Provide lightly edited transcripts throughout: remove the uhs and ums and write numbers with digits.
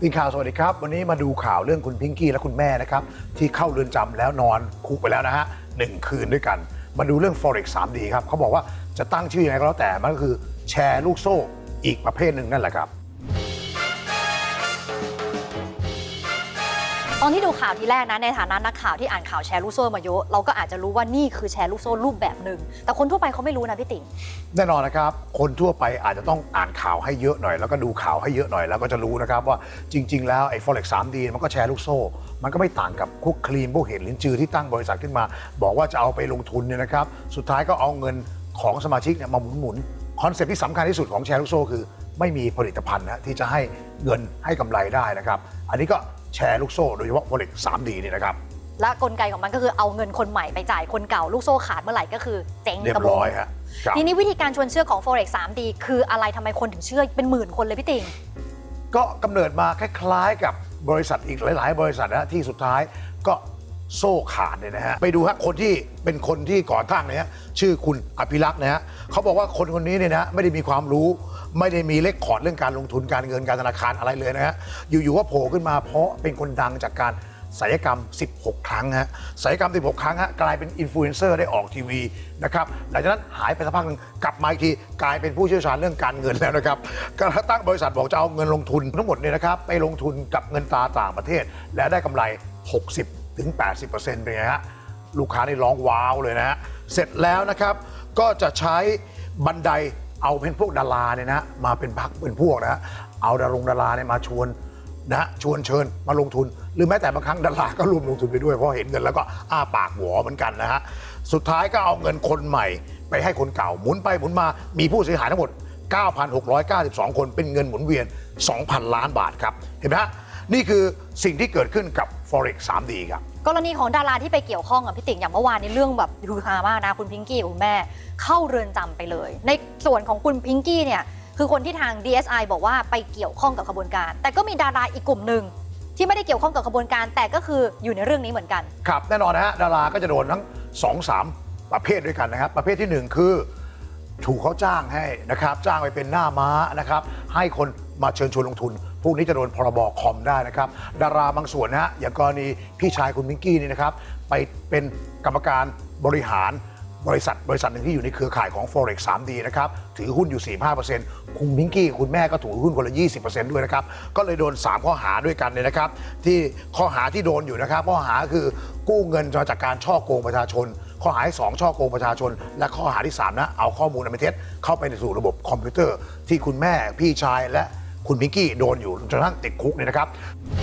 ทีมข่าวสวัสดีครับวันนี้มาดูข่าวเรื่องคุณพิงกี้และคุณแม่นะครับที่เข้าเรือนจำแล้วนอนคุกไปแล้วนะฮะ1 คืนด้วยกันมาดูเรื่อง Forex 3D ครับเขาบอกว่าจะตั้งชื่อยังไงก็แล้วแต่มันก็คือแชร์ลูกโซ่อีกประเภทหนึ่งนั่นแหละครับตอนที่ดูข่าวทีแรกนะในฐานะนักข่าวที่อ่านข่าวแชร์ลูกโซ่มาเยอะเราก็อาจจะรู้ว่านี่คือแชร์ลูกโซ่รูปแบบหนึ่งแต่คนทั่วไปเขาไม่รู้นะพี่ติ๋งแน่นอนนะครับคนทั่วไปอาจจะต้องอ่านข่าวให้เยอะหน่อยแล้วก็ดูข่าวให้เยอะหน่อยแล้วก็จะรู้นะครับว่าจริงๆแล้วไอ้ Forex 3D มันก็แชร์ลูกโซ่มันก็ไม่ต่างกับคุกคลีนพวกเห็นลิ้นจือที่ตั้งบริษัทขึ้นมาบอกว่าจะเอาไปลงทุนเนี่ยนะครับสุดท้ายก็เอาเงินของสมาชิกเนี่ยมาหมุนคอนเซ็ปต์ที่สำคัญที่สุดของแชร์ลูกโซ่คือไม่มีผลิตภัณฑ์นะที่จะให้เงินให้กำไรได้นะครับอันนี้ก็แชร์ลูกโซ่โดยเฉพาะ Forex 3D นี่นะครับและกลไกของมันก็คือเอาเงินคนใหม่ไปจ่ายคนเก่าลูกโซ่ขาดเมื่อไหร่ก็คือเจ๊งกระโปงทีนี้วิธีการชวนเชื่อของ Forex 3D คืออะไรทำไมคนถึงเชื่อเป็นหมื่นคนเลยพี่ติ๋งก็กำเนิดมาคล้ายๆกับบริษัทอีกหลายๆบริษัทนะที่สุดท้ายก็โซ่ขาดเนี่ยนะฮะไปดูฮะคนที่เป็นคนที่ก่อตั้งเนี่ยชื่อคุณอภิรักษ์นะฮะเขาบอกว่าคนนี้เนี่ยนะไม่ได้มีความรู้ไม่ได้มีเลคคอร์ดเรื่องการลงทุนการเงินการธนาคารอะไรเลยนะฮะอยู่ๆก็โผล่ขึ้นมาเพราะเป็นคนดังจากการศัลยกรรม16 ครั้งฮะศัลยกรรม16 ครั้งฮะกลายเป็นอินฟลูเอนเซอร์ได้ออกทีวีนะครับหลังจากนั้นหายไปสักพักนึงกลับมาอีกทีกลายเป็นผู้เชี่ยวชาญเรื่องการเงินแล้วนะครับก็ตั้งบริษัทบอกจะเอาเงินลงทุนทั้งหมดเนี่ยนะครับไปลงทุนกับเงินตราต่างประเทศและได้กำไร 60-80% เป็นไงฮะลูกค้านี่ร้องว้าวเลยนะฮะเสร็จแล้วนะครับก็จะใช้บันไดเอาเป็นพวกดาราเนี่ยนะมาเป็นพักเป็นพวกนะเอาดาราเนี่ยมาชวนนะชวนเชิญมาลงทุนหรือแม้แต่บางครั้งดาราก็รวมลงทุนไปด้วยเพราะเห็นเงินแล้วก็อ้าปากหวอเหมือนกันนะฮะสุดท้ายก็เอาเงินคนใหม่ไปให้คนเก่าหมุนไปหมุนมามีผู้เสียหายทั้งหมด 9,692 คนเป็นเงินหมุนเวียน 2,000 ล้านบาทครับเห็นไหมฮะนี่คือสิ่งที่เกิดขึ้นกับ Forex 3D ครับกรณีของดาราที่ไปเกี่ยวข้องกับพี่ติ๋งอย่างเมื่อวานนี้เรื่องแบบฮือฮามากนะคุณพิงกี้กับคุณแม่เข้าเรือนจำไปเลยในส่วนของคุณพิงกี้เนี่ยคือคนที่ทาง DSI บอกว่าไปเกี่ยวข้องกับขบวนการแต่ก็มีดาราอีกกลุ่มหนึ่งที่ไม่ได้เกี่ยวข้องกับขบวนการแต่ก็คืออยู่ในเรื่องนี้เหมือนกันครับแน่นอนนะฮะดาราก็จะโดนทั้ง 2-3 ประเภทด้วยกันนะครับประเภทที่1คือถูกเขาจ้างให้นะครับจ้างไปเป็นหน้าม้านะครับให้คนมาเชิญชวนลงทุนพวกนี้จะโดนพรบคอมได้นะครับดาราบางส่วนนะฮะอย่างกรณีพี่ชายคุณพิงกี้นี่นะครับไปเป็นกรรมการบริหารบริษัทหนึ่งที่อยู่ในเครือข่ายของ Forex 3D นะครับถือหุ้นอยู่ 45% คุณพิงกี้คุณแม่ก็ถือหุ้นคนละ 20% ด้วยนะครับก็เลยโดน3ข้อหาด้วยกันเนี่ยนะครับที่ข้อหาที่โดนอยู่นะครับข้อหาคือกู้เงินจากการช่อโกงประชาชนข้อหาที่2ช่อโกงประชาชนและข้อหาที่3นะเอาข้อมูลอันเป็นเท็จเข้าไปในสู่ระบบคอมพิวเตอร์ที่คุณแม่พี่ชายและคุณพิงกี้โดนอยู่จนกระทั่งติดคุกเนี่ยนะครับ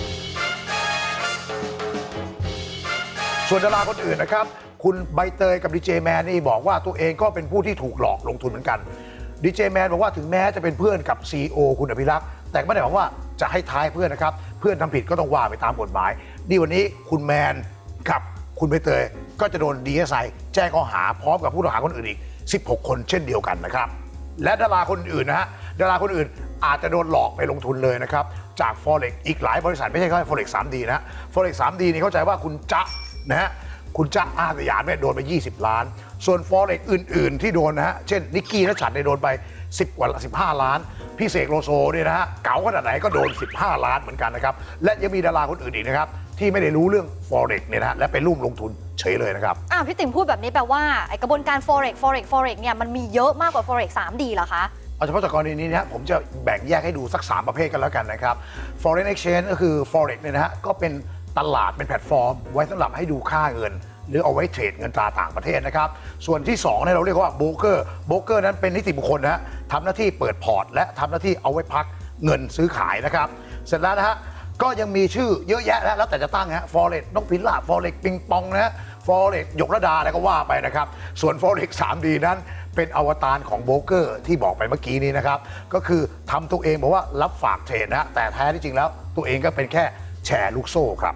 ส่วนดาราคนอื่นนะครับคุณใบเตยกับดีเจแมนนี่บอกว่าตัวเองก็เป็นผู้ที่ถูกหลอกลงทุนเหมือนกันดีเจแมนบอกว่าถึงแม้จะเป็นเพื่อนกับ CEO คุณอภิรักษ์แต่ไม่ได้บอกว่าจะให้ท้ายเพื่อนนะครับเพื่อนทำผิดก็ต้องว่าไปตามกฎหมายนี่วันนี้คุณแมนกับคุณใบเตยก็จะโดน DSI แจ้งข้อหาพร้อมกับผู้ต้องหาคนอื่นอีก16 คนเช่นเดียวกันนะครับและดาราคนอื่นนะฮะดาราคนอื่นอาจจะโดนหลอกไปลงทุนเลยนะครับจาก Forex อีกหลายบริษัทไม่ใช่แค่ Forex 3D นะ Forex 3D นี่เข้าใจว่าคุณจ๊ะนะฮะคุณจ๊ะอาสยามเนี่ยโดนไป20 ล้านส่วน Forex อื่นๆที่โดนนะฮะเช่นนิกกี้นัชชัดเนี่ยโดนไป15 ล้านพี่เสกโลโซเนี่ยนะฮะเก๋าขนาดไหนก็โดน15 ล้านเหมือนกันนะครับและยังมีดาราคนอื่นอีกนะครับที่ไม่ได้รู้เรื่อง Forex เนี่ยนะและไปร่วมลงทุนเฉยเลยนะครับพี่ติ๋งพูดแบบนี้แปลว่าไอกระบวนการ Forex เนี่ยมันมีเยอะมากกว่า Forex 3D เหรอคะเอาเฉพาะจากกรณีนี้นะผมจะแบ่งแยกให้ดูสัก3ประเภทกันแล้วกันนะครับ Foreign Exchange ก็คือ Forex เนี่ยนะฮะก็เป็นตลาดเป็นแพลตฟอร์มไว้สำหรับให้ดูค่าเงินหรือเอาไว้เทรดเงินตราต่างประเทศนะครับส่วนที่2เนี่ยเราเรียกว่าโบรกเกอร์นั้นเป็นนิติบุคคลนะทำหน้าที่เปิดพอร์ตและทำหน้าที่เอาไว้พักเงินซื้อขายนะครับเสร็จแล้วนะฮะก็ยังมีชื่อเยอะแยะแล้วแต่จะตั้งฮะ Forex นกพิราบ Forex ปิงปองนะฮะ Forex หยกระดาอะไรก็ว่าไปนะครับส่วน Forex 3D นั้นเป็นอวตารของโบรกเกอร์ที่บอกไปเมื่อกี้นี้นะครับก็คือทำตัวเองบอกว่ารับฝากเทรดนะแต่แท้ที่จริงแล้วตัวเองก็เป็นแค่แชร์ลูกโซ่ครับ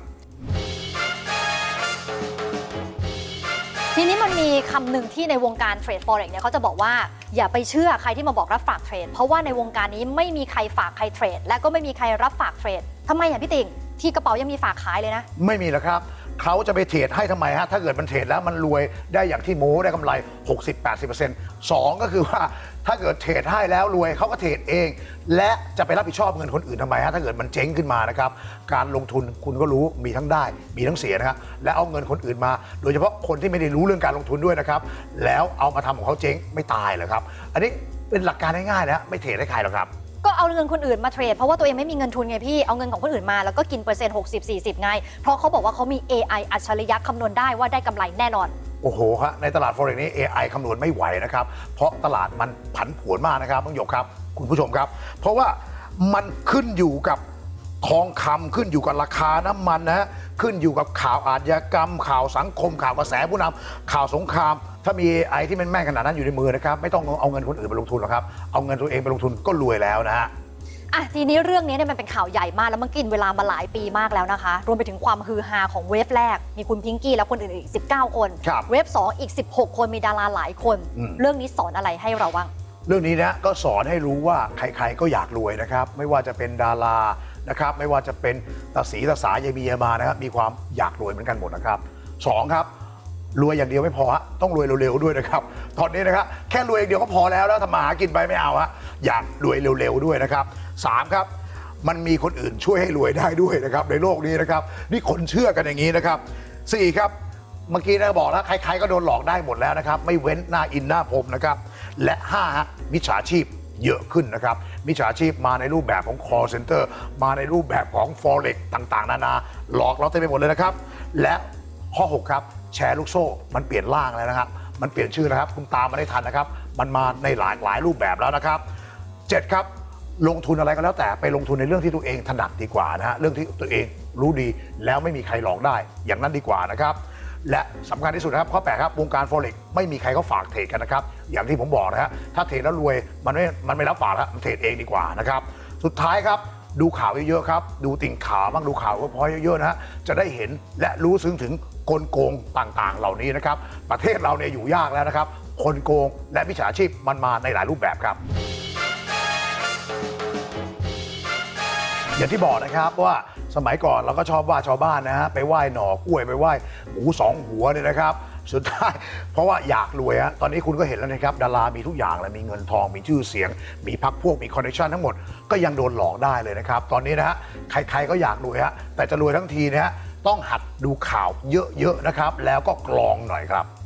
ทีนี้มันมีคำหนึ่งที่ในวงการเทรด Forex เนี่ยเขาจะบอกว่าอย่าไปเชื่อใครที่มาบอกรับฝากเทรดเพราะว่าในวงการนี้ไม่มีใครฝากใครเทรดและก็ไม่มีใครรับฝากเทรดทำไมพี่ติ๋งที่กระเป๋ายังมีฝากขายเลยนะไม่มีแล้วครับเขาจะไปเทรดให้ทำไมฮะถ้าเกิดมันเทรดแล้วมันรวยได้อย่างที่โม้ได้กำไร 60-80% 2ก็คือว่าถ้าเกิดเทรดให้แล้วรวยเขาก็เทรดเอง และจะไปรับผิดชอบเงินคนอื่นทำไมฮะถ้าเกิดมันเจ๊งขึ้นมานะครับการลงทุนคุณก็รู้มีทั้งได้มีทั้งเสียนะครับและเอาเงินคนอื่นมาโดยเฉพาะคนที่ไม่ได้รู้เรื่องการลงทุนด้วยนะครับแล้วเอามาทำของเขาเจ๊งไม่ตายเหรอครับอันนี้เป็นหลักการง่ายๆนะไม่เทรดให้ใครหรอกครับก็เอาเงินคนอื่นมาเทรดเพราะว่าตัวเองไม่มีเงินทุนไงพี่เอาเงินของคนอื่นมาแล้วก็กินเปอร์เซ็นต์60-40ไงเพราะเขาบอกว่าเขามี AI อัจฉริยะคำนวณได้ว่าได้กำไรแน่นอนโอ้โหฮะในตลาด Forex นี้ AI คำนวณไม่ไหวนะครับเพราะตลาดมันผันผวนมากนะครับต้องยกครับคุณผู้ชมครับเพราะว่ามันขึ้นอยู่กับทองคำขึ้นอยู่กับราคาน้ำมันนะฮะขึ้นอยู่กับข่าวอาชญากรรมข่าวสังคมข่าวกระแสผู้นำข่าวสงครามถ้ามีAIที่มันแม่นขนาดนั้นอยู่ในมือนะครับไม่ต้องเอาเงินคนอื่นไปลงทุนหรอกครับเอาเงินตัวเองไปลงทุนก็รวยแล้วนะฮะทีนี้เรื่องนี้เนี่ยมันเป็นข่าวใหญ่มากแล้วมันกินเวลามาหลายปีมากแล้วนะคะรวมไปถึงความฮือฮาของเวฟแรกมีคุณพิงกี้และคนอื่นอีก19คนเวฟ2อีก16คนมีดาราหลายคนเรื่องนี้สอนอะไรให้เราบ้างเรื่องนี้นะก็สอนให้รู้ว่าใครๆก็อยากรวยนะครับไม่ว่าจะเป็นดารานะครับไม่ว่าจะเป็นตาสีตาสายายมียายมานะครับมีความอยากรวยเหมือนกันหมดนะครับ2ครับรวยอย่างเดียวไม่พอฮะต้องรวยเร็วๆด้วยนะครับตอนนี้นะครับแค่รวยอย่างเดียวก็พอแล้วทำมาหากินไปไม่เอาฮะอยากรวยเร็วๆด้วยนะครับ3ครับมันมีคนอื่นช่วยให้รวยได้ด้วยนะครับในโลกนี้นะครับนี่คนเชื่อกันอย่างนี้นะครับ4ครับเมื่อกี้นะบอกแล้วใครๆก็โดนหลอกได้หมดแล้วนะครับไม่เว้นหน้าอินหน้าพรมนะครับและ5ฮะมิจฉาชีพเยอะขึ้นนะครับมิจฉาชีพมาในรูปแบบของ call center มาในรูปแบบของ forex ต่างๆนานาหลอกเราเต็มไปหมดเลยนะครับและข้อ6ครับแชร์ลูกโซ่มันเปลี่ยนร่างแล้วนะครับมันเปลี่ยนชื่อนะครับคุณตามมาได้ทันนะครับมันมาในหลายรูปแบบแล้วนะครับ7ครับลงทุนอะไรก็แล้วแต่ไปลงทุนในเรื่องที่ตัวเองถนัดดีกว่านะฮะเรื่องที่ตัวเองรู้ดีแล้วไม่มีใครหลอกได้อย่างนั้นดีกว่านะครับและสำคัญที่สุดนะครับข้อ8ครับวงการ Forex ไม่มีใครเขาฝากเทรดกันนะครับอย่างที่ผมบอกนะฮะถ้าเทรดแล้วรวยมันไม่รับฝากแล้วมันเทรดเองดีกว่านะครับสุดท้ายครับดูข่าวเยอะๆครับดูติ่งข่าวบ้างดูข่าวพอเยอะๆนะฮะจะได้เห็นและรู้ซึ้งถึงกลโกงต่างๆเหล่านี้นะครับประเทศเราเนี่ยอยู่ยากแล้วนะครับคนโกงและมิจฉาชีพมันมาในหลายรูปแบบครับอย่างที่บอกนะครับว่าสมัยก่อนเราก็ชอบว่าชาวบ้านนะฮะไปไหว้หน่อกล้วยไปไหว้หมู2 หัวเนี่ยนะครับสุดท้ายเพราะว่าอยากรวยฮะตอนนี้คุณก็เห็นแล้วนะครับดารามีทุกอย่างเลยมีเงินทองมีชื่อเสียงมีพรรคพวกมีคอนเนคชั่นทั้งหมดก็ยังโดนหลอกได้เลยนะครับตอนนี้นะฮะใครๆก็อยากรวยฮะแต่จะรวยทั้งทีนะฮะต้องหัดดูข่าวเยอะๆนะครับแล้วก็กรองหน่อยครับ